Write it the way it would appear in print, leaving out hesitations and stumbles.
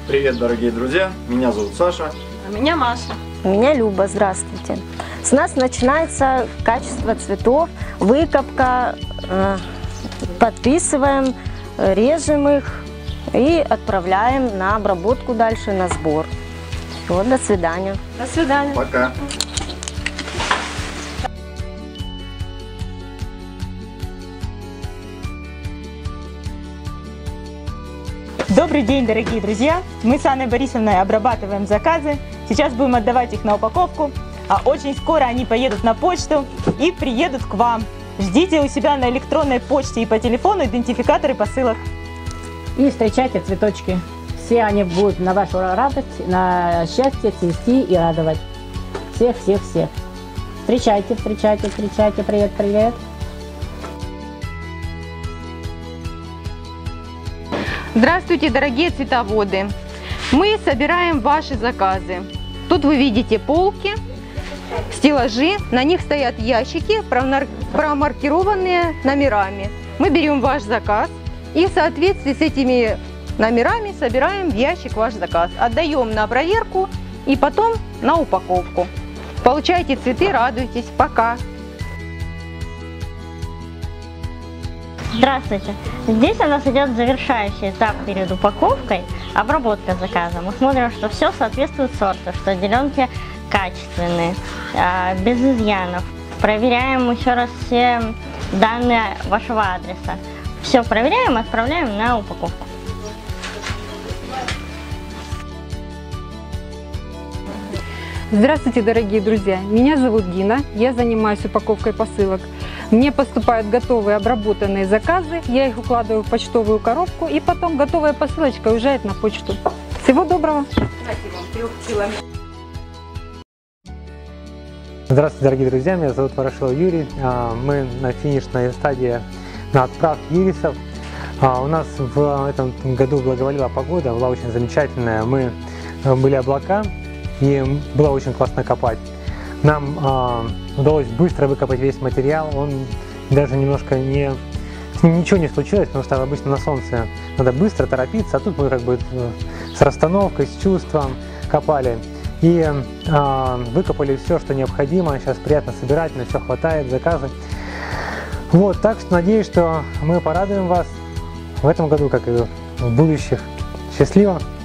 Привет, дорогие друзья! Меня зовут Саша. А меня Маша. Меня Люба, здравствуйте. С нас начинается качество цветов, выкопка, подписываем, режем их и отправляем на обработку дальше, на сбор. Все, до свидания. До свидания. Пока. Добрый день, дорогие друзья! Мы с Анной Борисовной обрабатываем заказы. Сейчас будем отдавать их на упаковку, а очень скоро они поедут на почту и приедут к вам. Ждите у себя на электронной почте и по телефону идентификаторы посылок. И встречайте цветочки. Все они будут на вашу радость, на счастье цвести и радовать. Всех, всех, всех. Встречайте, встречайте, встречайте. Привет, привет. Здравствуйте, дорогие цветоводы! Мы собираем ваши заказы. Тут вы видите полки, стеллажи, на них стоят ящики, промаркированные номерами. Мы берем ваш заказ и в соответствии с этими номерами собираем в ящик ваш заказ, отдаем на проверку и потом на упаковку. Получайте цветы, радуйтесь. Пока! Здравствуйте. Здесь у нас идет завершающий этап перед упаковкой, обработка заказа. Мы смотрим, что все соответствует сорту, что отделенки качественные, без изъянов. Проверяем еще раз все данные вашего адреса. Все проверяем, отправляем на упаковку. Здравствуйте, дорогие друзья! Меня зовут Дина, я занимаюсь упаковкой посылок. Мне поступают готовые обработанные заказы, я их укладываю в почтовую коробку и потом готовая посылочка уезжает на почту. Всего доброго! Здравствуйте, дорогие друзья! Меня зовут Ворошилов Юрий. Мы на финишной стадии на отправке ирисов. У нас в этом году благоволила погода, была очень замечательная. Были облака и было очень классно копать. Нам удалось быстро выкопать весь материал, он даже немножко с ним ничего не случилось, потому что обычно на солнце надо быстро торопиться, а тут мы как бы с расстановкой, с чувством копали и выкопали все, что необходимо. Сейчас приятно собирать, на все хватает, заказы. Вот, так что надеюсь, что мы порадуем вас в этом году, как и в будущих. Счастливо!